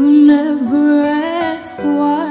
never ask why.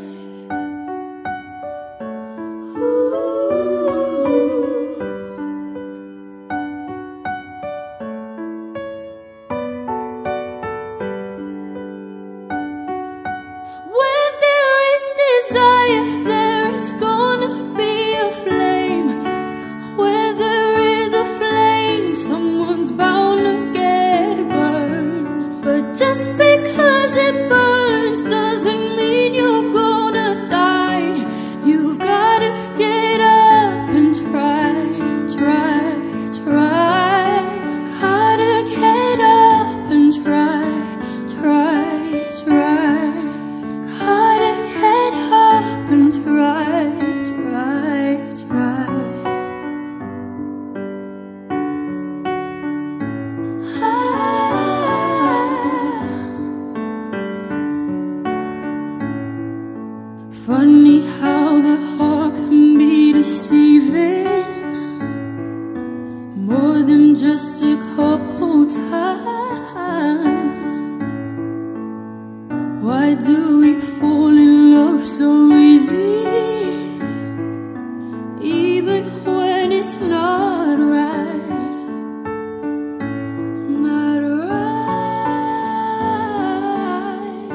When there is desire, there is gonna be a flame. Where there is a flame, someone's bound to get burned. But just because it burns doesn't mean you're gonna die. You've gotta get up and try, try, try. Gotta get up and try, try, try. Gotta get up and try, try, try. Funny how the heart can be deceiving, more than just a couple times. Why do we fall in love so easy, even when it's not right? Not right.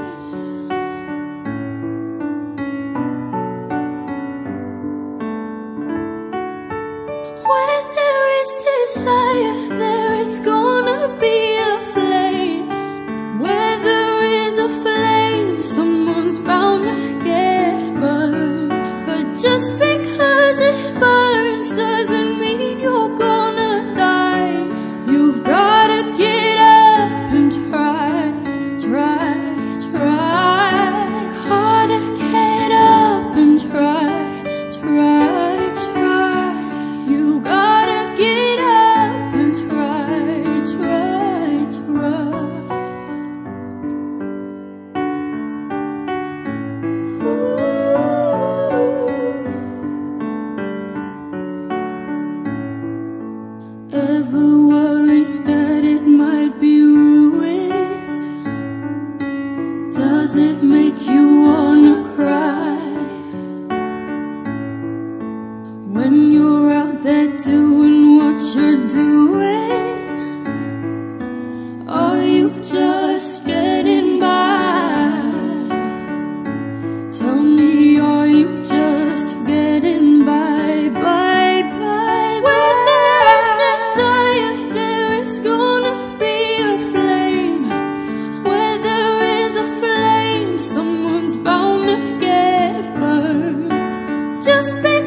Where there is desire, there is gonna be a flame. Where there is a flame, someone's bound to get burned. But just because it burns doesn't mean you're gonna die. You've gotta get up and try, try, try. Gotta get up and try, try, try. You gotta get up and try, try, try. Ever worry that it might be ruined? Does it make you wanna cry? When you're out there doing what you're doing, are you just getting by? Tell me, are you just getting by, by, by? When there is desire, there is gonna be a flame. Where there is a flame, someone's bound to get burned. Just because